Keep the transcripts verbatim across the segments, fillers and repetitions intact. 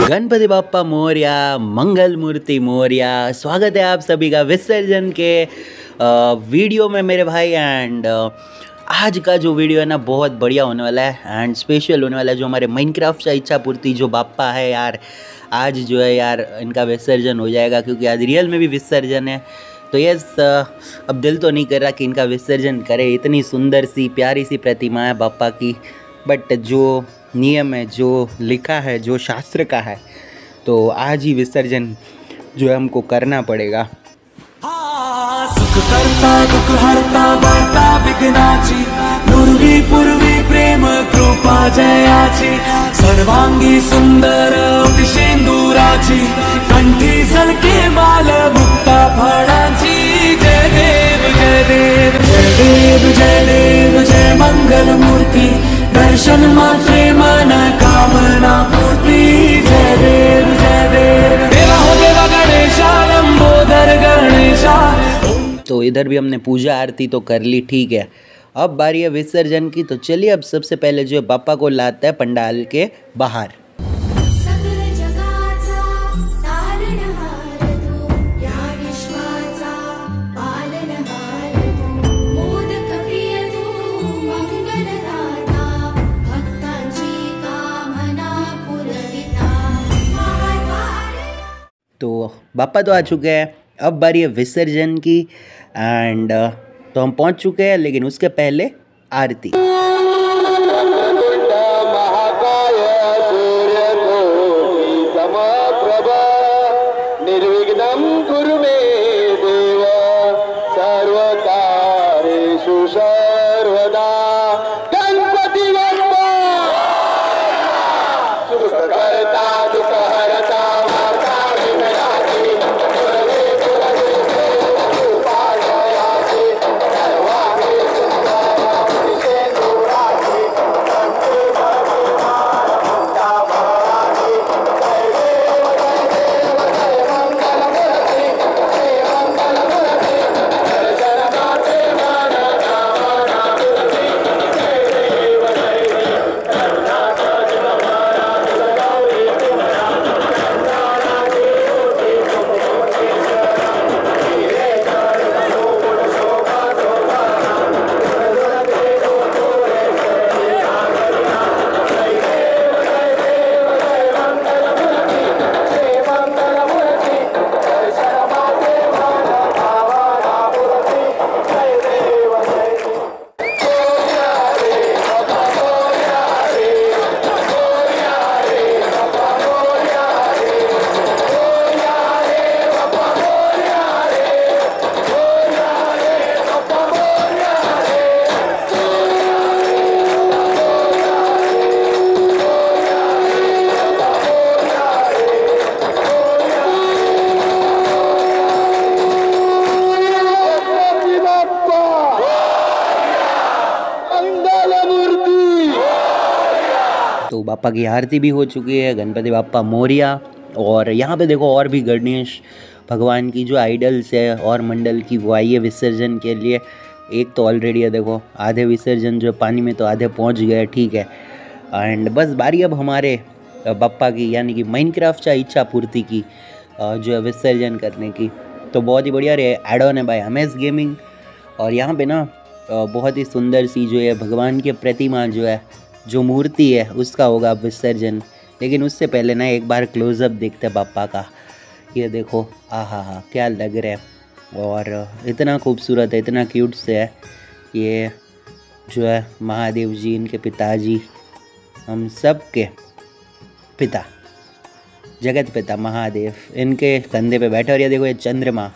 गणपति बाप्पा मोरया, मंगल मूर्ति मोरया। स्वागत है आप सभी का विसर्जन के वीडियो में मेरे भाई। एंड आज का जो वीडियो है ना बहुत बढ़िया होने वाला है एंड स्पेशल होने वाला है। जो हमारे माइनक्राफ्ट का इच्छा पूर्ति जो बाप्पा है यार, आज जो है यार इनका विसर्जन हो जाएगा, क्योंकि आज रियल में भी विसर्जन है। तो यस, अब दिल तो नहीं कर रहा कि इनका विसर्जन करे, इतनी सुंदर सी प्यारी सी प्रतिमा है बाप्पा की, बट जो नियम है, जो लिखा है, जो शास्त्र का है, तो आज ही विसर्जन जो है हमको करना पड़ेगा। सुख करता दुख हरता वार्ता विघ्नाची, पूर्वी पूर्वी प्रेम कृपा जयाची, सर्वांगी सुंदर शेंदुराची, कंठी सलके माल मुक्ता फळाची। जय देव जय देव जय देव जय देव जय मंगल मूर्ति, दर्शन मात्रे मन कामना पूर्ति। जय देव जय देव देवा हो देवा गणेशा, लंबोदर गणेशा। तो इधर भी हमने पूजा आरती तो कर ली, ठीक है। अब बारी है विसर्जन की। तो चलिए अब सबसे पहले जो है बाप्पा को लाता है पंडाल के बाहर। तो बाप्पा तो आ चुके हैं, अब बारी है विसर्जन की। एंड तो हम पहुंच चुके हैं, लेकिन उसके पहले आरती। निर्विघ्नं कुरु मे देव, सर्वकार्येषु सर्वदा। गणपति बप्पा सुखकर्ता दुःखहर्ता, तो बाप्पा की आरती भी हो चुकी है, गणपति बाप्पा मोरया। और यहाँ पे देखो और भी गणेश भगवान की जो आइडल्स है और मंडल की, वो आई है विसर्जन के लिए। एक तो ऑलरेडी है, देखो आधे विसर्जन जो पानी में तो आधे पहुँच गए, ठीक है। एंड बस बारी अब हमारे बाप्पा की, यानी कि माइनक्राफ्ट का इच्छा पूर्ति की जो है विसर्जन करने की। तो बहुत ही बढ़िया रहे, एड ऑन है बाय हमेश गेमिंग। और यहाँ पे ना बहुत ही सुंदर सी जो है भगवान की प्रतिमा जो है, जो मूर्ति है, उसका होगा विसर्जन। लेकिन उससे पहले ना एक बार क्लोजअप देखते हैं बाप्पा का। ये देखो, आ हा हा क्या लग रहा है, और इतना खूबसूरत है, इतना क्यूट से है। ये जो है महादेव जी, इनके पिताजी, हम सब के पिता, जगत पिता महादेव, इनके कंधे पे बैठे। और ये देखो ये चंद्रमा,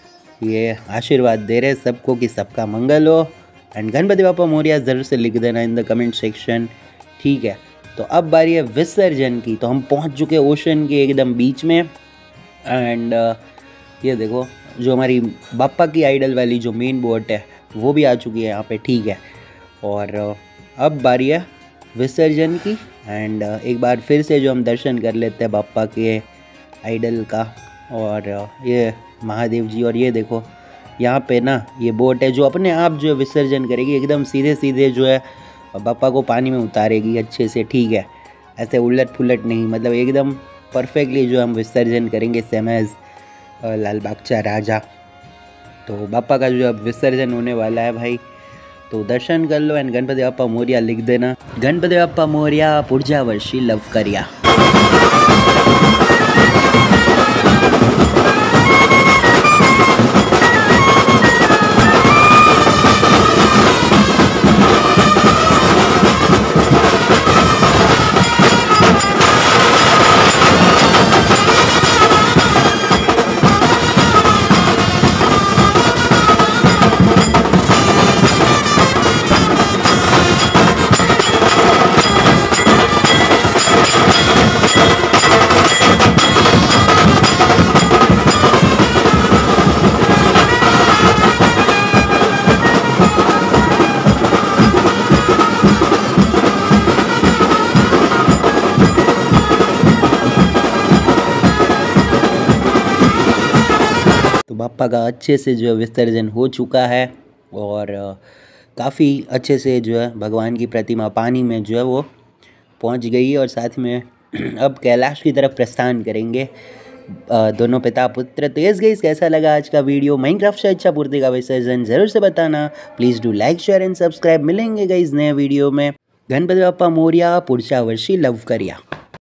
ये आशीर्वाद दे रहे सबको कि सबका मंगल हो। एंड गणपति बाप्पा मोरया ज़रूर से लिख देना इन द कमेंट सेक्शन, ठीक है। तो अब बारी है विसर्जन की। तो हम पहुंच चुके ओशन के एकदम बीच में। एंड ये देखो जो हमारी बाप्पा की आइडल वाली जो मेन बोट है, वो भी आ चुकी है यहाँ पे, ठीक है। और अब बारी है विसर्जन की। एंड एक बार फिर से जो हम दर्शन कर लेते हैं बाप्पा के आइडल का, और ये महादेव जी। और ये देखो यहाँ पे ना ये बोट है जो अपने आप जो है विसर्जन करेगी, एकदम सीधे सीधे जो है बाप्पा को पानी में उतारेगी अच्छे से, ठीक है। ऐसे उलट फुलट नहीं, मतलब एकदम परफेक्टली जो हम विसर्जन करेंगे सेम एज लाल बागचा राजा। तो बापा का जो अब विसर्जन होने वाला है भाई, तो दर्शन कर लो एंड गणपति बाप्पा मोरिया लिख देना। गणपति बाप्पा मोरिया पुढच्या वर्षी लव करिया। बापा का अच्छे से जो है विसर्जन हो चुका है और काफ़ी अच्छे से जो है भगवान की प्रतिमा पानी में जो है वो पहुंच गई है और साथ में अब कैलाश की तरफ प्रस्थान करेंगे दोनों पिता पुत्र। तो यस गाइस, कैसा लगा आज का वीडियो माइनक्राफ्ट से इच्छा पूर्ति का विसर्जन ज़रूर से बताना। Please do like share and subscribe. मिलेंगे गाइस नए वीडियो में। गणपति बाप्पा मोरिया पुढच्या वर्षी लव करिया।